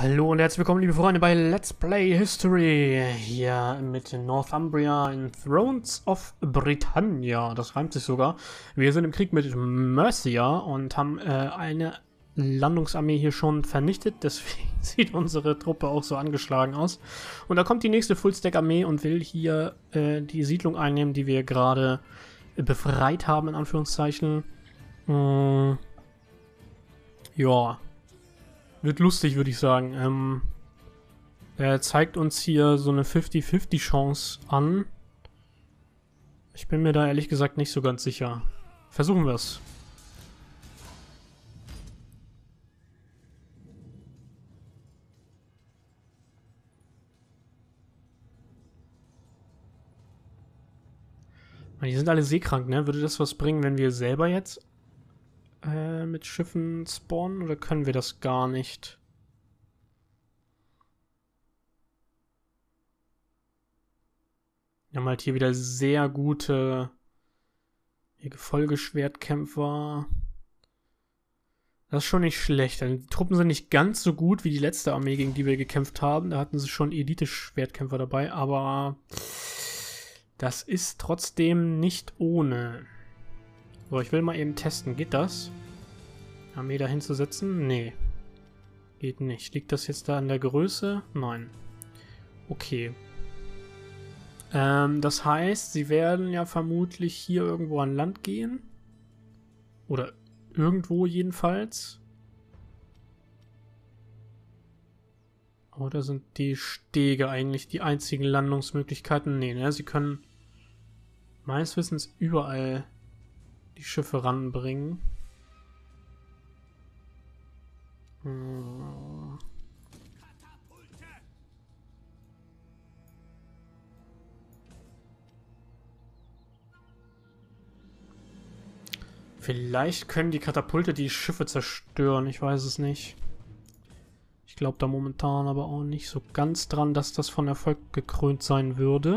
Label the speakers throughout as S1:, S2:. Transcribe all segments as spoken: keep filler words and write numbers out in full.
S1: Hallo und herzlich willkommen, liebe Freunde, bei Let's Play History. Hier mit Northumbria in Thrones of Britannia. Das reimt sich sogar. Wir sind im Krieg mit Mercia und haben äh, eine Landungsarmee hier schon vernichtet. Deswegen sieht unsere Truppe auch so angeschlagen aus. Und da kommt die nächste Fullstack-Armee und will hier äh, die Siedlung einnehmen, die wir gerade äh, befreit haben, in Anführungszeichen. Hm. Ja. Wird lustig, würde ich sagen. Ähm, er zeigt uns hier so eine fünfzig fünfzig Chance an. Ich bin mir da ehrlich gesagt nicht so ganz sicher. Versuchen wir es. Die sind alle seekrank, ne? Würde das was bringen, wenn wir selber jetzt äh, mit Schiffen spawnen? Oder können wir das gar nicht? Wir haben halt hier wieder sehr gute Gefolgeschwertkämpfer. Das ist schon nicht schlecht. Also die Truppen sind nicht ganz so gut wie die letzte Armee, gegen die wir gekämpft haben. Da hatten sie schon Elite-Schwertkämpfer dabei, aber das ist trotzdem nicht ohne. So, ich will mal eben testen. Geht das? Armee da hinzusetzen? Nee. Geht nicht. Liegt das jetzt da an der Größe? Nein. Okay. Ähm, das heißt, sie werden ja vermutlich hier irgendwo an Land gehen. Oder irgendwo jedenfalls. Oder sind die Stege eigentlich die einzigen Landungsmöglichkeiten? Nee, ne? Sie können meines Wissens überall die Schiffe ranbringen. Hm. Vielleicht können die Katapulte die Schiffe zerstören, ich weiß es nicht. Ich glaube da momentan aber auch nicht so ganz dran, dass das von Erfolg gekrönt sein würde.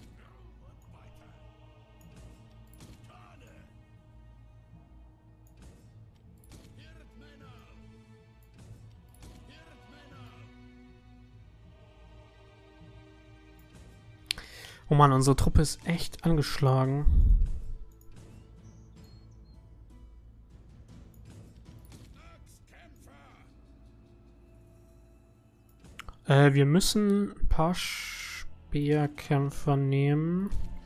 S1: Oh Mann, unsere Truppe ist echt angeschlagen. Äh, wir müssen ein paar Speerkämpfer nehmen.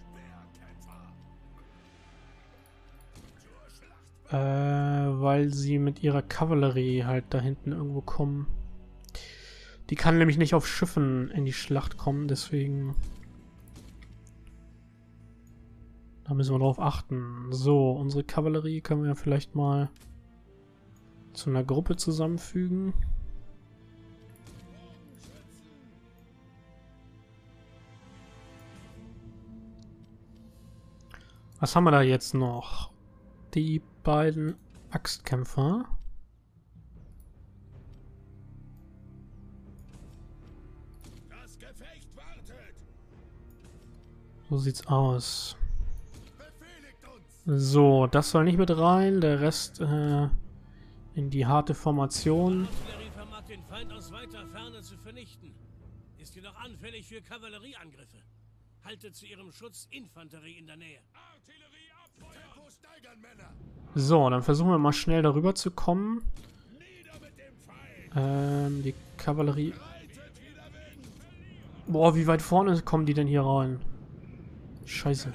S1: Äh, weil sie mit ihrer Kavallerie halt da hinten irgendwo kommen. Die kann nämlich nicht auf Schiffen in die Schlacht kommen, deswegen... Da müssen wir drauf achten. So, unsere Kavallerie können wir vielleicht mal zu einer Gruppe zusammenfügen. Was haben wir da jetzt noch? Die beiden Axtkämpfer.
S2: Das Gefecht wartet.
S1: So sieht's aus. So, das soll nicht mit rein. Der Rest äh, in die harte Formation.
S2: Artillerie vermag den Feind aus weiter Ferne zu vernichten. Ist jedoch anfällig für Kavallerieangriffe. Haltet zu ihrem Schutz Infanterie in der Nähe. Artillerie abfeuern! Tempo steigern, Männer!
S1: So, dann versuchen wir mal schnell darüber zu kommen.
S2: Nieder mit dem Feind!
S1: Ähm, die Kavallerie. Boah, wie weit vorne kommen die denn hier rein? Scheiße.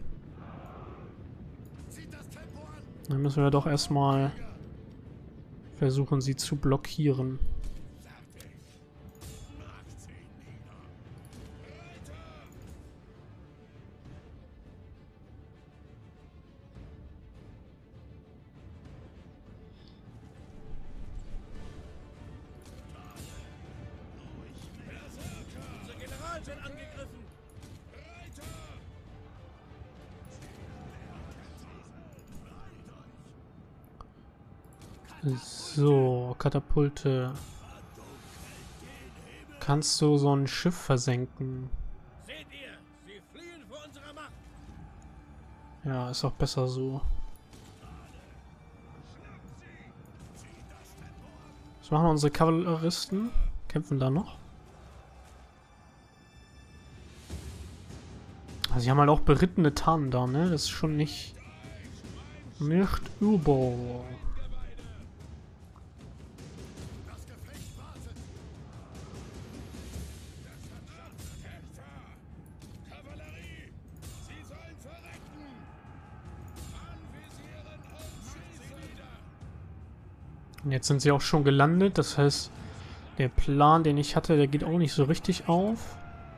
S1: Dann müssen wir doch erstmal versuchen, sie zu blockieren.
S2: Unser General wird angegriffen!
S1: So, Katapulte. Kannst du so ein Schiff versenken?
S2: Seht ihr, sie fliehen vor unserer Macht!
S1: Ja, ist auch besser so. Was machen unsere Kavalleristen? kämpfen da noch. Also sie haben halt auch berittene Tarnen da, ne? Das ist schon nicht... nicht übel. Und jetzt sind sie auch schon gelandet, das heißt, der Plan, den ich hatte, der geht auch nicht so richtig auf.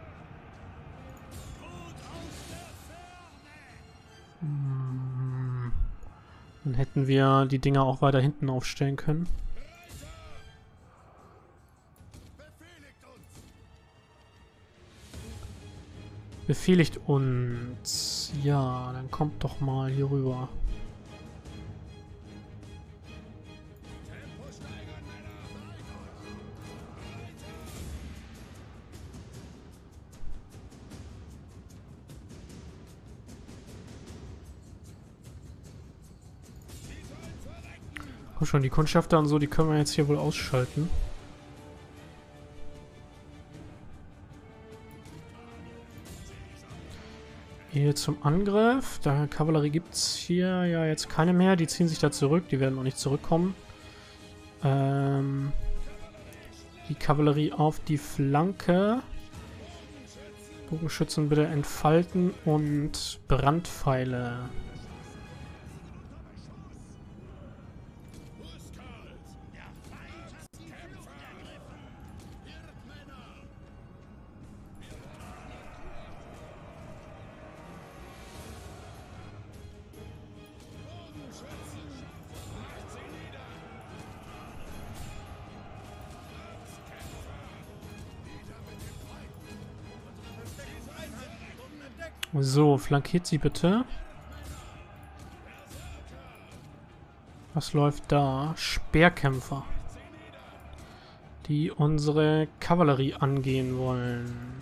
S1: Hm. Dann hätten wir die Dinger auch weiter hinten aufstellen können. Befehligt uns. Ja, dann kommt doch mal hier rüber. Komm schon, die Kundschafter und so, die können wir jetzt hier wohl ausschalten. Hier zum Angriff. Da Kavallerie gibt es hier ja jetzt keine mehr. Die ziehen sich da zurück. Die werden auch nicht zurückkommen. Ähm, die Kavallerie auf die Flanke. Bogenschützen bitte entfalten und Brandpfeile. So, flankiert sie bitte. Was läuft da? Speerkämpfer. Die unsere Kavallerie angehen wollen.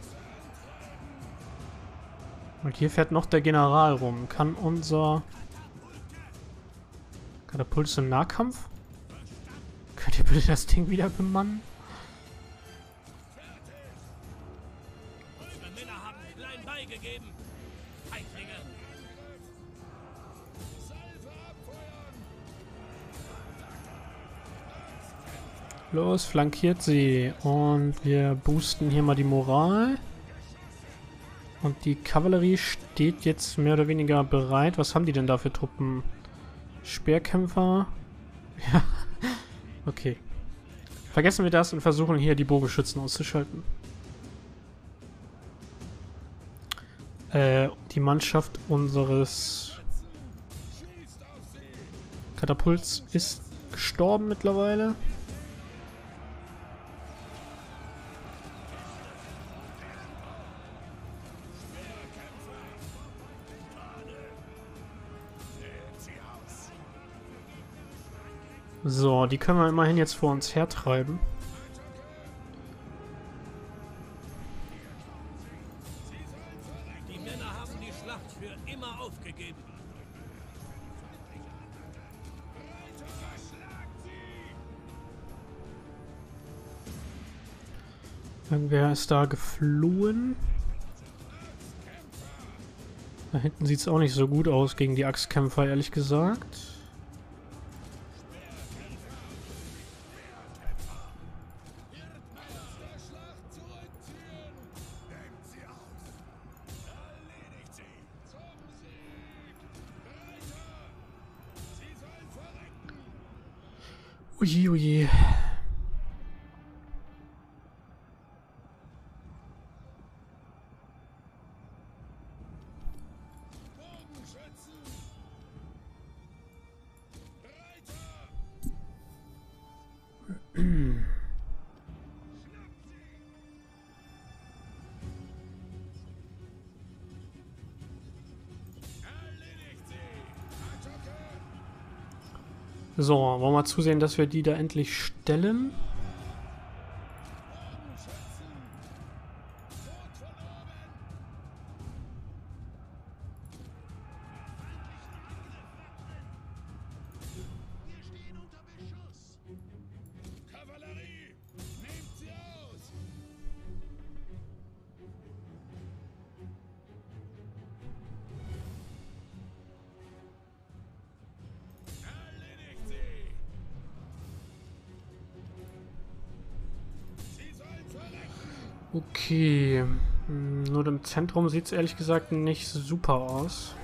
S1: Und hier fährt noch der General rum. Kann unser Katapult im Nahkampf? Könnt ihr bitte das Ding wieder bemannen? Los, flankiert sie. Und wir boosten hier mal die Moral. Und die Kavallerie steht jetzt mehr oder weniger bereit. Was haben die denn da für Truppen? Speerkämpfer? Ja. Okay. Vergessen wir das und versuchen hier die Bogenschützen auszuschalten. Äh, die Mannschaft unseres Katapults ist gestorben mittlerweile. So, die können wir immerhin jetzt vor uns hertreiben.
S2: Die Männer haben die Schlacht für immer aufgegeben.
S1: Irgendwer ist da geflohen. Da hinten sieht es auch nicht so gut aus gegen die Axtkämpfer, ehrlich gesagt. Oje, oje. So, wollen wir mal zusehen, dass wir die da endlich stellen. Okay. Hm, nur im Zentrum sieht es ehrlich gesagt nicht super aus.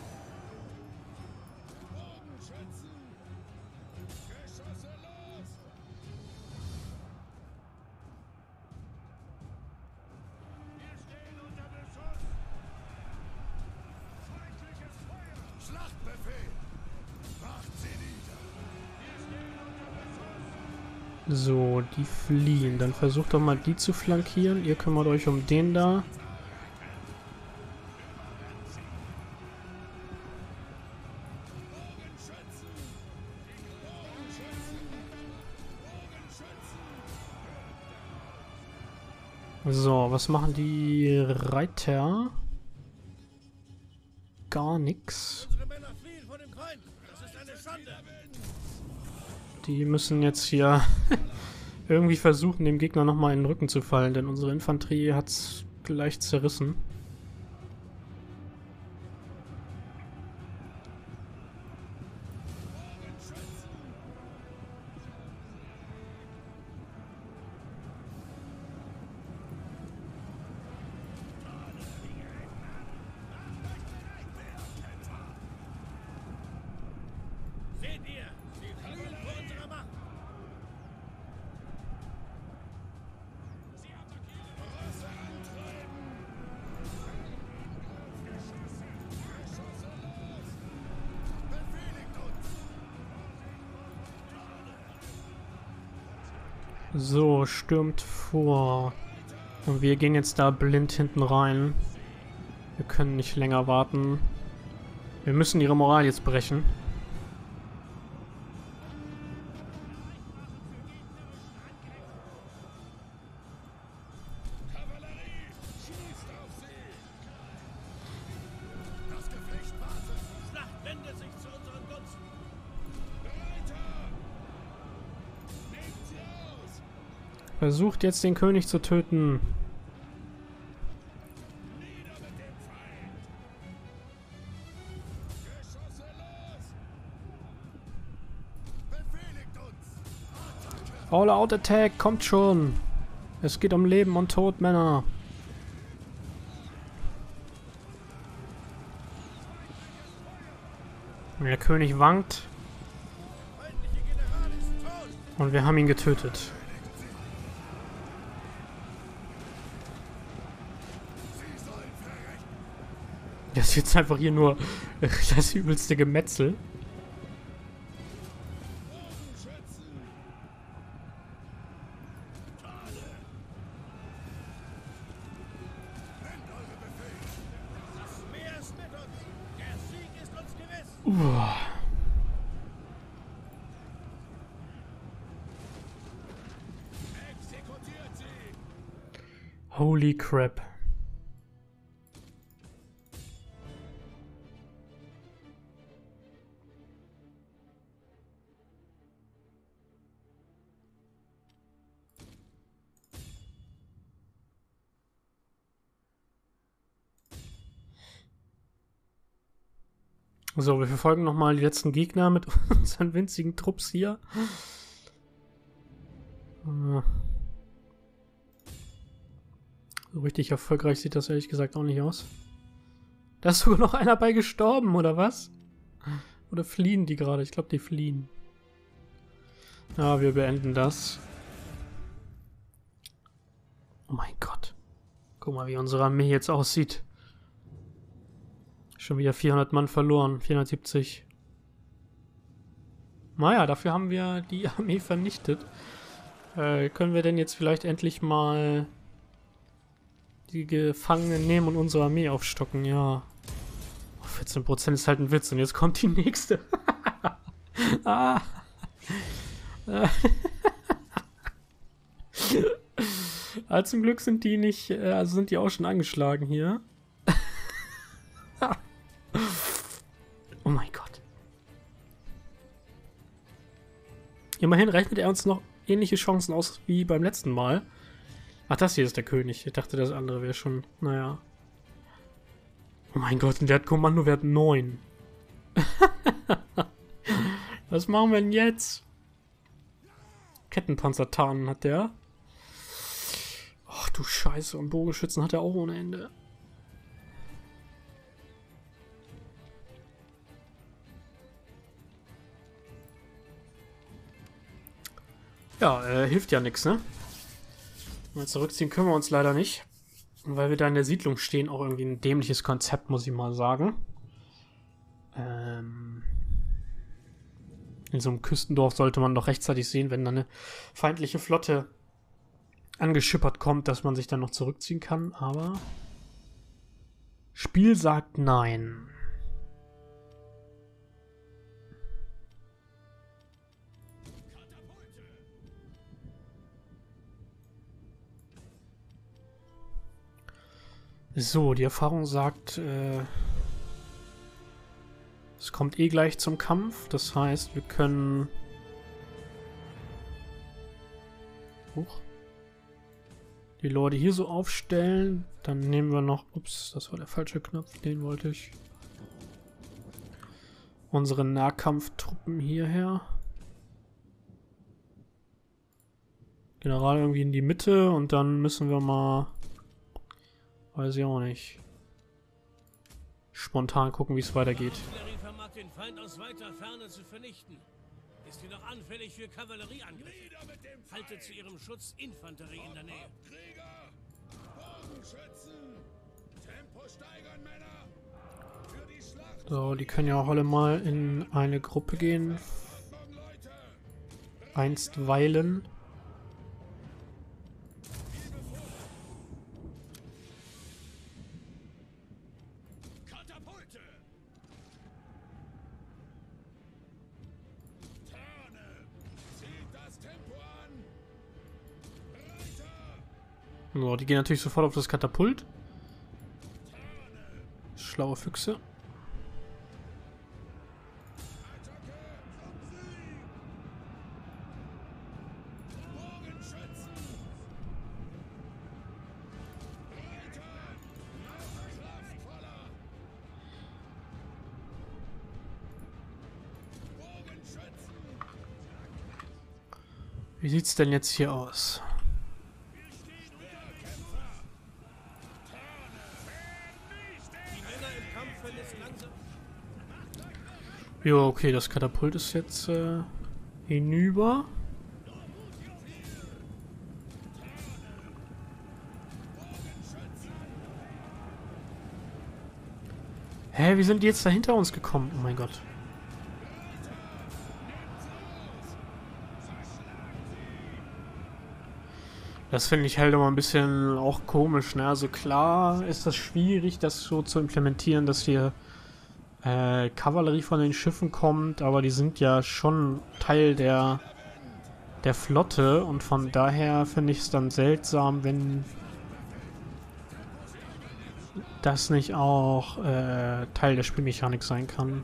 S1: So, die fliehen. Dann versucht doch mal die zu flankieren. Ihr kümmert euch um den da. So, was machen die Reiter? Gar nichts.
S2: Unsere Männer fliehen vor dem Feind. Das ist eine Schande.
S1: Die müssen jetzt hier irgendwie versuchen, dem Gegner nochmal in den Rücken zu fallen, denn unsere Infanterie hat es gleich zerrissen.
S2: Seht ihr? Sie fliehen vor unserer Macht. Sie attackieren. Rosse antreiben. Geschosse. Geschosse los. Befehligt uns.
S1: So, stürmt vor. Und wir gehen jetzt da blind hinten rein. Wir können nicht länger warten. Wir müssen ihre Moral jetzt brechen.
S2: Kavallerie, schießt auf sie. Das Gefecht wartet. Die Schlacht wendet sich zu unseren Gunsten. Reiter! Nehmt sie aus.
S1: Versucht jetzt den König zu töten.
S2: Nieder mit dem Feind. Geschosse los. Befehligt uns. Attacke.
S1: All out attack, kommt schon. Es geht um Leben und Tod, Männer. Der König wankt
S2: Feindliche General ist tot.
S1: und wir haben ihn getötet.
S2: Sie sollen verrechten.
S1: Das ist jetzt einfach hier nur das übelste Gemetzel.
S2: Bogenschützen. Tale. Nennt eure Befehle. Das Meer ist mit uns. Der Sieg ist uns gewiss.
S1: Uah.
S2: Exekutiert sie.
S1: Holy crap. So, wir verfolgen nochmal die letzten Gegner mit unseren winzigen Trupps hier. Äh. So richtig erfolgreich sieht das ehrlich gesagt auch nicht aus. Da ist sogar noch einer bei gestorben, oder was? Oder fliehen die gerade? Ich glaube, die fliehen. Ja, wir beenden das. Oh mein Gott. Guck mal, wie unsere Armee jetzt aussieht. Schon wieder vierhundert Mann verloren. vierhundertsiebzig. Naja, dafür haben wir die Armee vernichtet. Äh, können wir denn jetzt vielleicht endlich mal die Gefangenen nehmen und unsere Armee aufstocken? Ja. Oh, vierzehn Prozent ist halt ein Witz. Und jetzt kommt die nächste. ah. Aber zum Glück sind die nicht, äh, also sind die auch schon angeschlagen hier. Oh mein Gott. Immerhin rechnet er uns noch ähnliche Chancen aus wie beim letzten Mal. Ach, das hier ist der König. Ich dachte, das andere wäre schon, naja. Oh mein Gott, und der hat Kommandowert neun. Was machen wir denn jetzt? Kettenpanzer tarnen hat der. Och du Scheiße, und Bogenschützen hat er auch ohne Ende. Ja, äh, hilft ja nichts, ne? Mal zurückziehen können wir uns leider nicht. Weil wir da in der Siedlung stehen, auch irgendwie ein dämliches Konzept, muss ich mal sagen. Ähm... In so einem Küstendorf sollte man doch rechtzeitig sehen, wenn da eine feindliche Flotte angeschippert kommt, dass man sich dann noch zurückziehen kann, aber Spiel sagt nein. So, die Erfahrung sagt, äh, es kommt eh gleich zum Kampf, das heißt, wir können... Huch. Die Leute hier so aufstellen, dann nehmen wir noch... Ups, das war der falsche Knopf, den wollte ich. Unsere Nahkampftruppen hierher. General irgendwie in die Mitte und dann müssen wir mal... Weiß ich auch nicht. Spontan gucken, wie es weitergeht.
S2: Artillerie vermag den Feind aus weiter Ferne zu vernichten. Ist jedoch anfällig für Kavallerieangriffe. Haltet zu ihrem Schutz Infanterie in der Nähe.
S3: Krieger! Bogenschützen! Tempo steigern, Männer! Für die Schlacht!
S1: So, die können ja auch alle mal in eine Gruppe gehen. Einstweilen.
S3: Katapulte! Tarne! Zieht das Tempo an! Reiter!
S1: So, die gehen natürlich sofort auf das Katapult. Schlaue Füchse. Wie sieht's denn jetzt hier aus?
S2: Die Männer im Kampf verlassen langsam.
S1: Jo, okay, das Katapult ist jetzt äh, hinüber. Hä, wie sind die jetzt da hinter uns gekommen? Oh mein Gott. Das finde ich halt immer ein bisschen auch komisch, ne? Also klar ist das schwierig, das so zu implementieren, dass hier äh, Kavallerie von den Schiffen kommt, aber die sind ja schon Teil der, der Flotte und von daher finde ich es dann seltsam, wenn das nicht auch äh, Teil der Spielmechanik sein kann.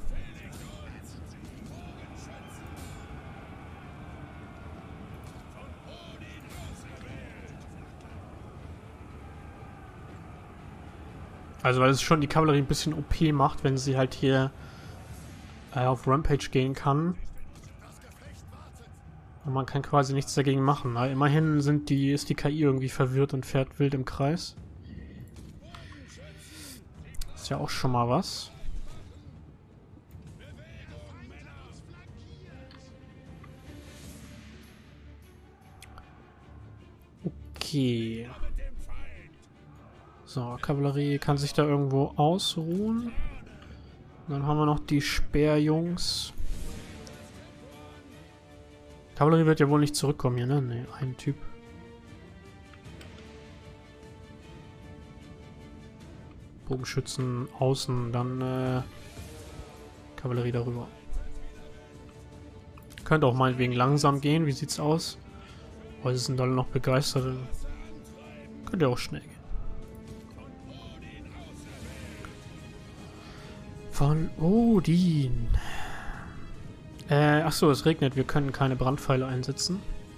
S1: Also weil es schon die Kavallerie ein bisschen O P macht, wenn sie halt hier äh, auf Rampage gehen kann. Und man kann quasi nichts dagegen machen. Aber immerhin sind die, ist die K I irgendwie verwirrt und fährt wild im Kreis. Ist ja auch schon mal was. Okay. So, Kavallerie kann sich da irgendwo ausruhen. Dann haben wir noch die Speerjungs. Kavallerie wird ja wohl nicht zurückkommen hier, ne? Ne, ein Typ. Bogenschützen außen, dann äh, Kavallerie darüber. Könnte auch meinetwegen langsam gehen, wie sieht's aus? Weil sie sind alle noch begeistert. Könnte auch schnell gehen. Von Odin. Äh, achso, es regnet. Wir können keine Brandpfeile einsetzen.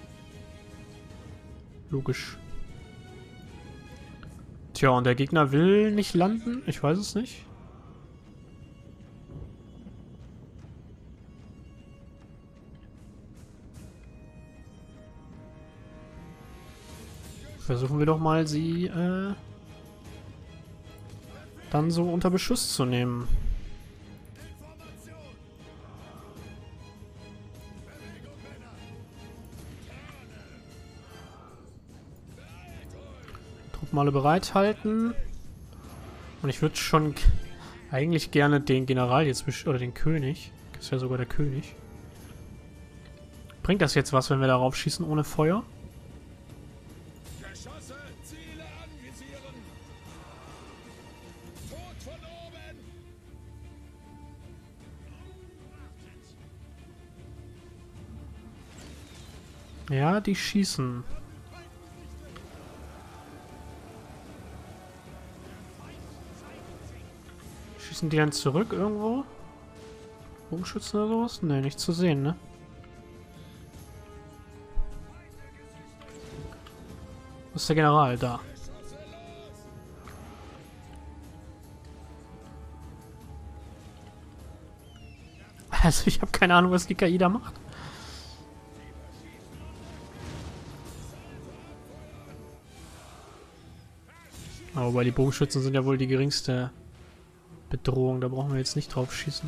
S1: Logisch. Tja, und der Gegner will nicht landen? Ich weiß es nicht. Versuchen wir doch mal, sie äh, dann so unter Beschuss zu nehmen. Truppen alle bereithalten. Und ich würde schon eigentlich gerne den General jetzt, oder den König, das ist ja sogar der König. Bringt das jetzt was, wenn wir darauf schießen ohne Feuer?
S3: Geschosse, Ziele anvisieren. Tod von oben.
S1: Ja, die schießen. Schießen die dann zurück irgendwo? Bogenschützen oder sowas? Ne, nicht zu sehen, ne? Wo ist der General? Da. Also ich habe keine Ahnung, was die K I da macht. Aber die Bogenschützen sind ja wohl die geringste Bedrohung. Da brauchen wir jetzt nicht drauf schießen.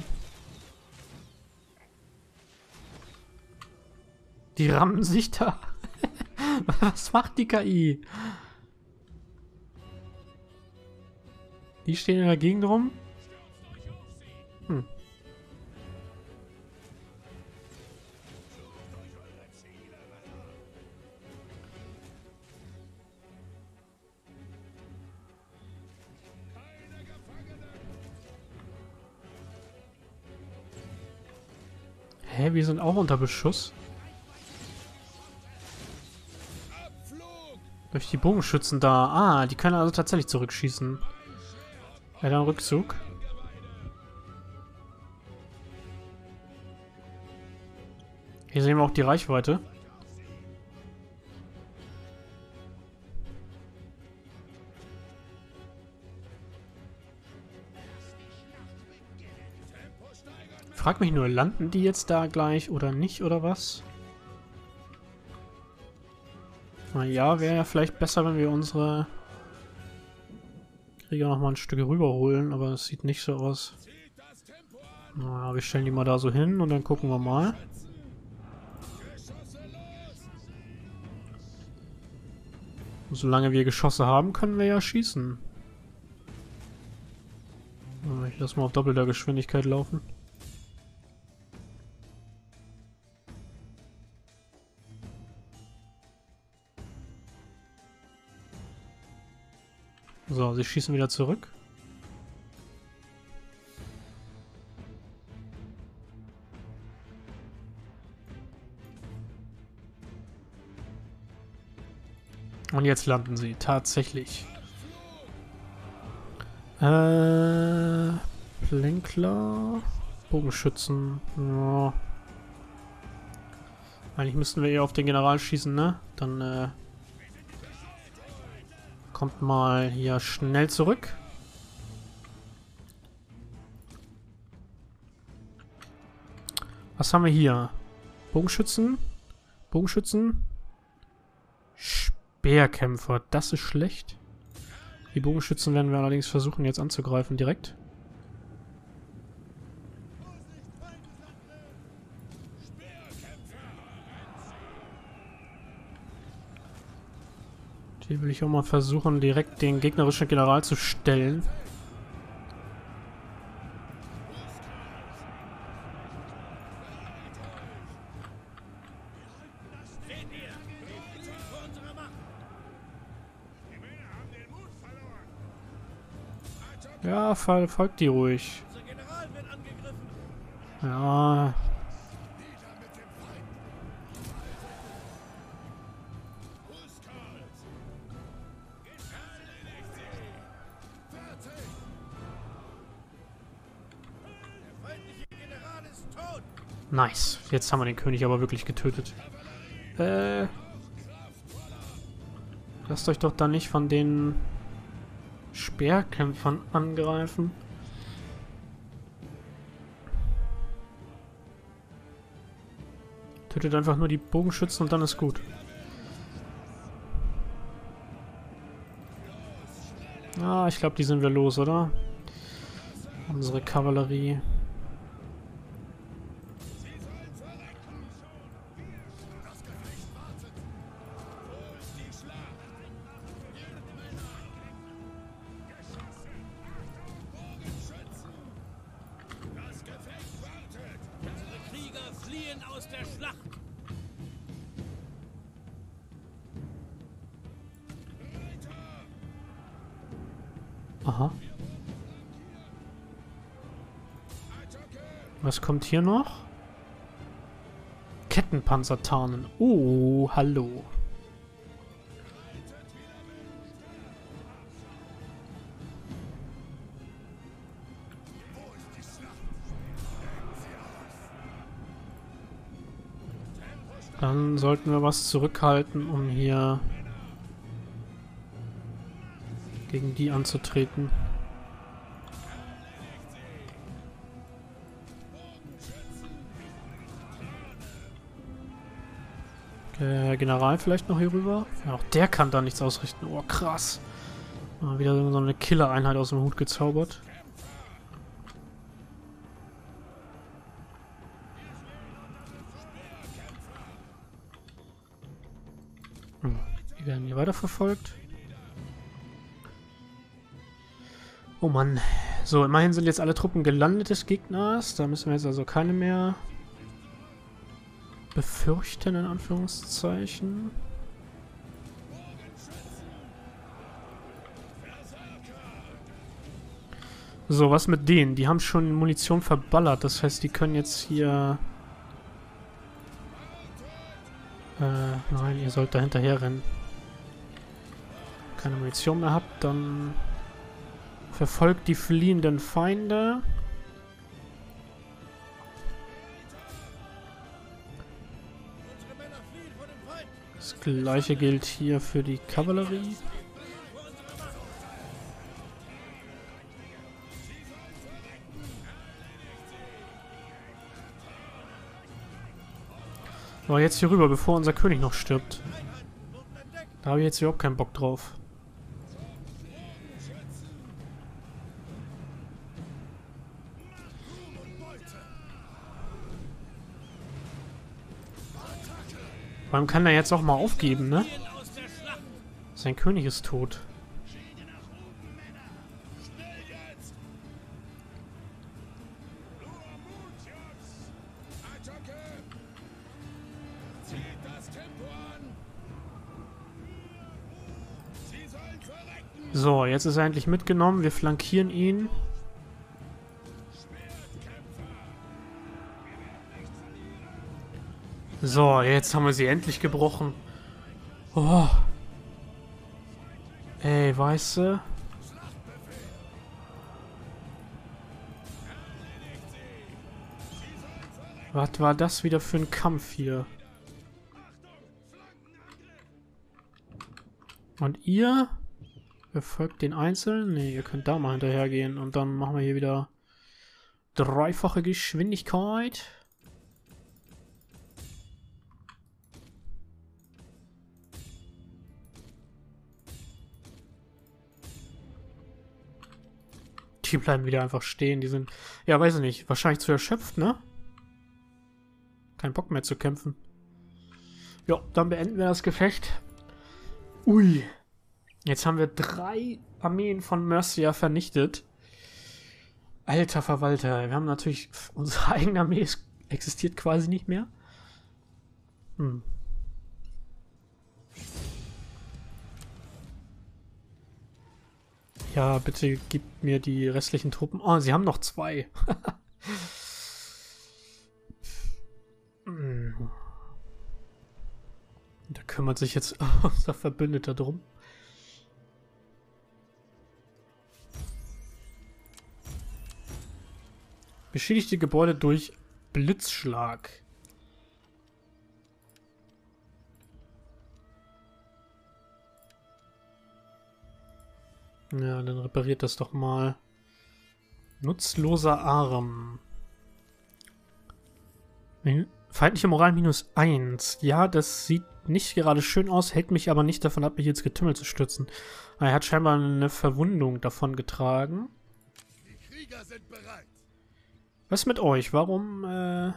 S1: Die rammen sich da. Was macht die K I? Die stehen in der Gegend rum. Hm. Hä, wir sind auch unter Beschuss. Durch die Bogenschützen da. Ah, die können also tatsächlich zurückschießen. Ja, dann Rückzug. Hier sehen wir auch die Reichweite. Frag mich nur, landen die jetzt da gleich oder nicht oder was? Na ja, wäre ja vielleicht besser, wenn wir unsere Krieger noch mal ein Stück rüberholen, aber es sieht nicht so aus. Na, wir stellen die mal da so hin und dann gucken wir mal. Solange wir Geschosse haben, können wir ja schießen. Ich lasse mal auf doppelter Geschwindigkeit laufen. So, sie schießen wieder zurück. Und jetzt landen sie tatsächlich. Äh, Plänkler, Bogenschützen. Ja. Eigentlich müssten wir eher auf den General schießen, ne? Dann äh, kommt mal hier schnell zurück. Was haben wir hier? Bogenschützen? Bogenschützen? Speerkämpfer, das ist schlecht. Die Bogenschützen werden wir allerdings versuchen jetzt anzugreifen direkt. Hier will ich auch mal versuchen, direkt den gegnerischen General zu stellen. Ja, fol- folgt die ruhig. Ja. Nice. Jetzt haben wir den König aber wirklich getötet. Äh. Lasst euch doch da nicht von den Speerkämpfern angreifen. Tötet einfach nur die Bogenschützen und dann ist gut. Ah, ich glaube, die sind wir los, oder? Unsere Kavallerie.
S2: Unsere Krieger fliehen aus der Schlacht.
S1: Aha. Was kommt hier noch? Kettenpanzer tarnen. Oh, hallo. Dann sollten wir was zurückhalten, um hier gegen die anzutreten. Der General vielleicht noch hier rüber? Ja, auch der kann da nichts ausrichten. Oh, krass. Mal wieder so eine Killer-Einheit aus dem Hut gezaubert. Hm, die werden hier weiterverfolgt. Oh Mann. So, immerhin sind jetzt alle Truppen gelandet des Gegners. Da müssen wir jetzt also keine mehr befürchten, in Anführungszeichen. So, was mit denen? Die haben schon Munition verballert. Das heißt, die können jetzt hier... Äh, nein, ihr sollt da hinterher rennen. Keine Munition mehr habt, dann... Verfolgt die fliehenden Feinde. Das gleiche gilt hier für die Kavallerie. So, jetzt hier rüber, bevor unser König noch stirbt. Da habe ich jetzt überhaupt keinen Bock drauf. Vor allem kann er jetzt auch mal aufgeben, ne? Sein König ist tot. So, jetzt ist er endlich mitgenommen. Wir flankieren ihn. So, jetzt haben wir sie endlich gebrochen. Oh. Ey, weißt du? Was war das wieder für ein Kampf hier? Und ihr? Verfolgt den Einzelnen? Ne, ihr könnt da mal hinterhergehen. Und dann machen wir hier wieder dreifache Geschwindigkeit. Die bleiben wieder einfach stehen. Die sind, ja, weiß ich nicht, wahrscheinlich zu erschöpft, ne? Kein Bock mehr zu kämpfen. Ja, dann beenden wir das Gefecht. Ui. Jetzt haben wir drei Armeen von Mercia vernichtet. Alter Verwalter. Wir haben natürlich... Unsere eigene Armee existiert quasi nicht mehr. Hm. Ja, bitte gib mir die restlichen Truppen. Oh, sie haben noch zwei. Da kümmert sich jetzt unser Verbündeter drum. Beschädigte Gebäude durch Blitzschlag. Ja, dann repariert das doch mal. Nutzloser Arm. Feindliche Moral minus eins. Ja, das sieht nicht gerade schön aus, hält mich aber nicht davon ab, mich ins Getümmel zu stürzen. Er hat scheinbar eine Verwundung davon getragen.
S3: Die Krieger sind bereit.
S1: Was ist mit euch? Warum, äh...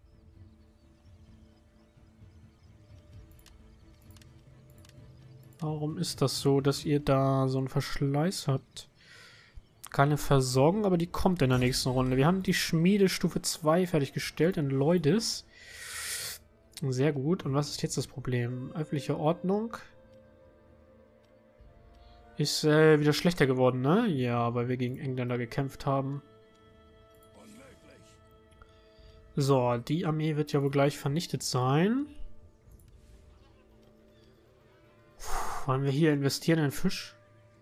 S1: Warum ist das so, dass ihr da so einen Verschleiß habt? Keine Versorgung, aber die kommt in der nächsten Runde. Wir haben die Schmiede Stufe zwei fertiggestellt in Leudis. Sehr gut. Und was ist jetzt das Problem? Öffentliche Ordnung ist äh, wieder schlechter geworden, ne? Ja, weil wir gegen Engländer gekämpft haben.
S3: Unmöglich.
S1: So, die Armee wird ja wohl gleich vernichtet sein. Puh, wollen wir hier investieren in Fisch?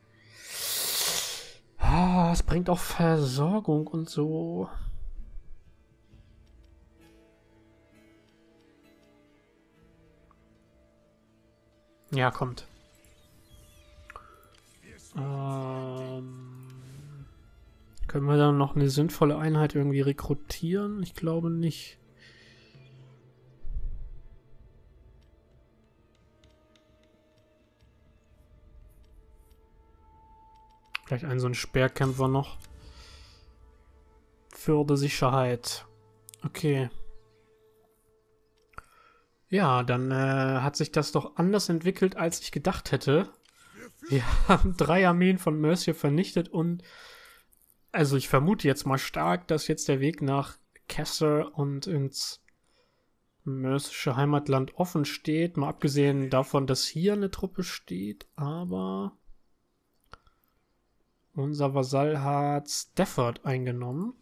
S1: Ah, es bringt auch Versorgung und so. Ja, kommt. Ähm, können wir dann noch eine sinnvolle Einheit irgendwie rekrutieren? Ich glaube nicht. Vielleicht einen so einen Speerkämpfer noch. Für die Sicherheit. Okay. Ja, dann äh, hat sich das doch anders entwickelt, als ich gedacht hätte. Wir haben drei Armeen von Mercia vernichtet und also ich vermute jetzt mal stark, dass jetzt der Weg nach Cassel und ins mercische Heimatland offen steht. Mal abgesehen davon, dass hier eine Truppe steht, aber unser Vasall hat Stafford eingenommen.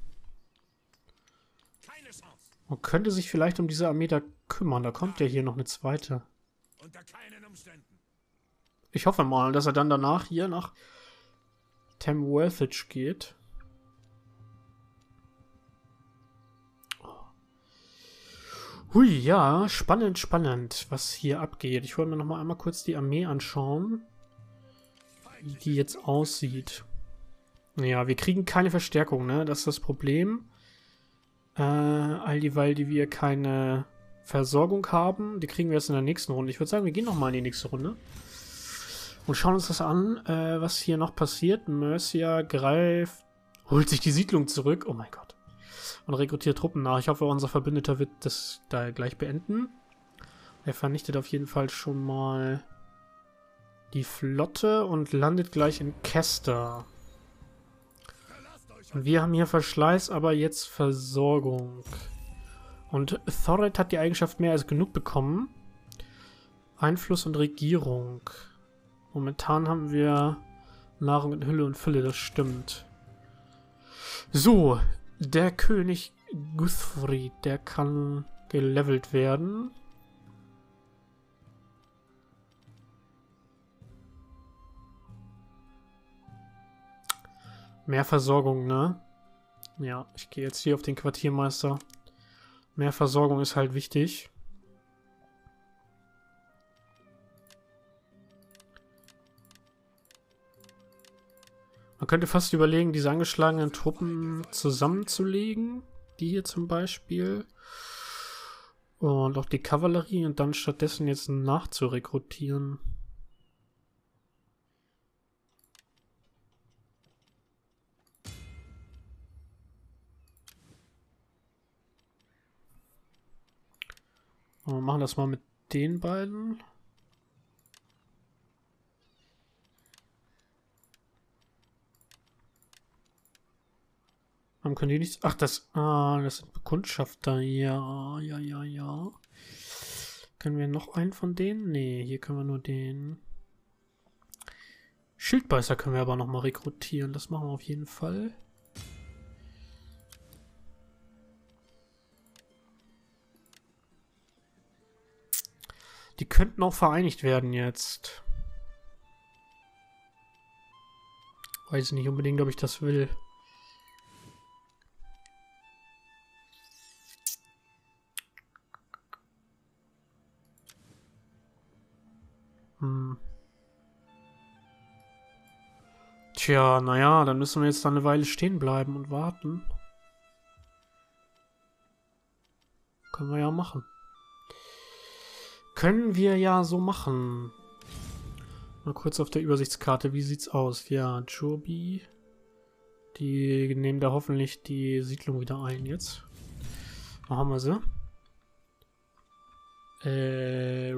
S1: Und könnte sich vielleicht um diese Armee da kümmern. Da kommt ja hier noch eine zweite.
S3: Unter keinen Umständen.
S1: Ich hoffe mal, dass er dann danach hier nach Tamworthage geht. Hui, ja, spannend, spannend, was hier abgeht. Ich wollte mir noch mal einmal kurz die Armee anschauen, wie die jetzt aussieht. Ja, wir kriegen keine Verstärkung, ne? Das ist das Problem. Äh, all dieweil, die wir keine Versorgung haben. Die kriegen wir jetzt in der nächsten Runde. Ich würde sagen, wir gehen nochmal in die nächste Runde. Und schauen uns das an, äh, was hier noch passiert. Mercia greift, holt sich die Siedlung zurück. Oh mein Gott. Und rekrutiert Truppen nach. Ich hoffe, unser Verbündeter wird das da gleich beenden. Er vernichtet auf jeden Fall schon mal die Flotte und landet gleich in Kester. Und wir haben hier Verschleiß, aber jetzt Versorgung. Und Thored hat die Eigenschaft mehr als genug bekommen. Einfluss und Regierung. Momentan haben wir Nahrung in Hülle und Fülle, das stimmt. So, der König Guthfrid, der kann gelevelt werden. Mehr Versorgung, ne? Ja, ich gehe jetzt hier auf den Quartiermeister. Mehr Versorgung ist halt wichtig. Man könnte fast überlegen, diese angeschlagenen Truppen zusammenzulegen. Die hier zum Beispiel. Und auch die Kavallerie und dann stattdessen jetzt nachzurekrutieren. Wir machen das mal mit den beiden. Warum können die nichts? Ach, das. Ah, das sind Bekundschafter. Ja, ja, ja, ja. Können wir noch einen von denen? Nee, hier können wir nur den. Schildbeißer können wir aber nochmal rekrutieren. Das machen wir auf jeden Fall. Die könnten auch vereinigt werden jetzt. Weiß nicht unbedingt, ob ich das will. Hm. Tja, naja, dann müssen wir jetzt da eine Weile stehen bleiben und warten. können wir ja machen. Können wir ja so machen. Mal kurz auf der Übersichtskarte, wie sieht's aus? Ja, Jobi. Die nehmen da hoffentlich die Siedlung wieder ein jetzt. Wo haben wir sie? Äh.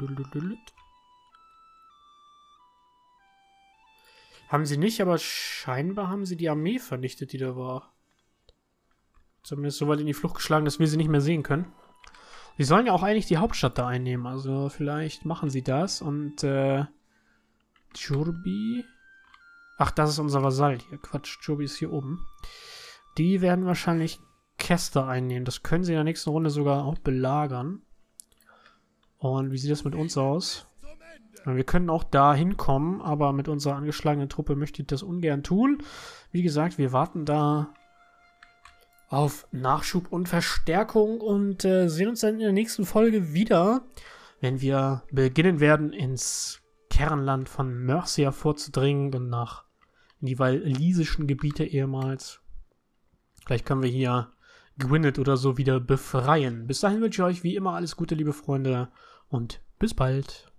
S1: Haben sie nicht, aber scheinbar haben sie die Armee vernichtet, die da war. Zumindest so weit in die Flucht geschlagen, dass wir sie nicht mehr sehen können. Sie sollen ja auch eigentlich die Hauptstadt da einnehmen, also vielleicht machen sie das und äh. Jobi. Ach, das ist unser Vasall hier. Quatsch, Jobi ist hier oben. Die werden wahrscheinlich Kester einnehmen. Das können sie in der nächsten Runde sogar auch belagern. Und wie sieht das mit uns aus? Wir können auch da hinkommen, aber mit unserer angeschlagenen Truppe möchte ich das ungern tun. Wie gesagt, wir warten da auf Nachschub und Verstärkung und äh, sehen uns dann in der nächsten Folge wieder, wenn wir beginnen werden, ins Kernland von Mercia vorzudringen und nach in die walisischen Gebiete ehemals. Vielleicht können wir hier Gwynedd oder so wieder befreien. Bis dahin wünsche ich euch wie immer alles Gute, liebe Freunde, und bis bald.